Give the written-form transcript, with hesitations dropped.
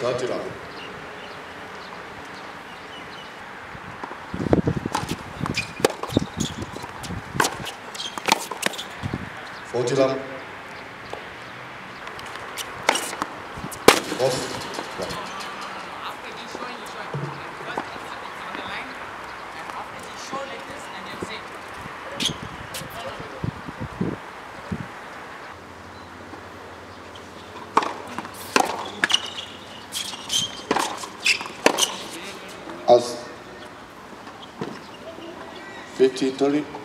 30 lap. Forty lap. Off. After he showing, you show it. Because it's on the line, and after he show like this, and then say. As 50, 30.